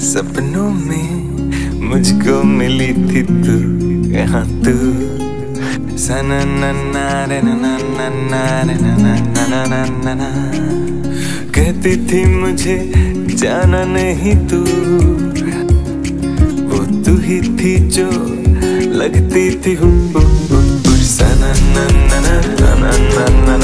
सपनों में मुझको मिली थी तू, यहाँ तू कहती थी मुझे जाना नहीं तू, वो तू ही थी जो लगती थी